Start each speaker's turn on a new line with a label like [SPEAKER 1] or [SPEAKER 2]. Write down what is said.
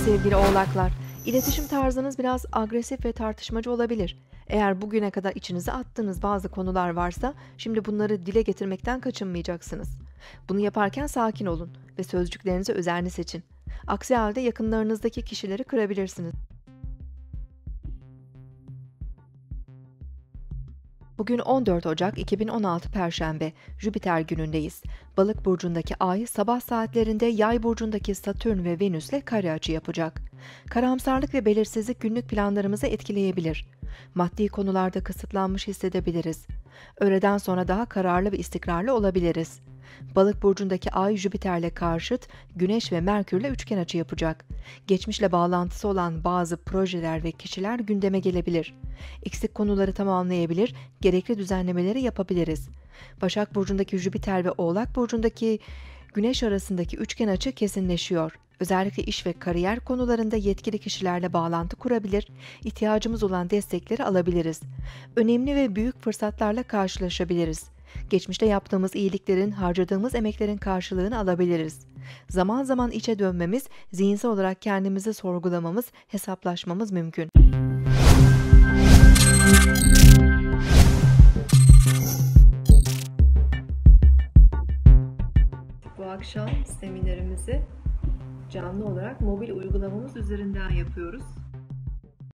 [SPEAKER 1] sevgili oğlaklar. İletişim tarzınız biraz agresif ve tartışmacı olabilir. Eğer bugüne kadar içinize attığınız bazı konular varsa, şimdi bunları dile getirmekten kaçınmayacaksınız. Bunu yaparken sakin olun ve sözcüklerinize özenli seçin. Aksi halde yakınlarınızdaki kişileri kırabilirsiniz. Bugün 14 Ocak 2016 Perşembe, Jüpiter günündeyiz. Balık burcundaki Ay, sabah saatlerinde Yay burcundaki Satürn ve Venüs'le kare açı yapacak. Karamsarlık ve belirsizlik günlük planlarımızı etkileyebilir. Maddi konularda kısıtlanmış hissedebiliriz. Öğleden sonra daha kararlı ve istikrarlı olabiliriz. Balık burcundaki Ay, Jüpiter'le karşıt, Güneş ve Merkür'le üçgen açı yapacak. Geçmişle bağlantısı olan bazı projeler ve kişiler gündeme gelebilir. Eksik konuları tamamlayabilir, gerekli düzenlemeleri yapabiliriz. Başak burcundaki Jüpiter ve Oğlak burcundaki Güneş arasındaki üçgen açı kesinleşiyor. Özellikle iş ve kariyer konularında yetkili kişilerle bağlantı kurabilir, ihtiyacımız olan destekleri alabiliriz. Önemli ve büyük fırsatlarla karşılaşabiliriz. Geçmişte yaptığımız iyiliklerin, harcadığımız emeklerin karşılığını alabiliriz. Zaman zaman içe dönmemiz, zihinsel olarak kendimizi sorgulamamız, hesaplaşmamız mümkün. Bu akşam seminerimizi canlı olarak mobil uygulamamız üzerinden yapıyoruz.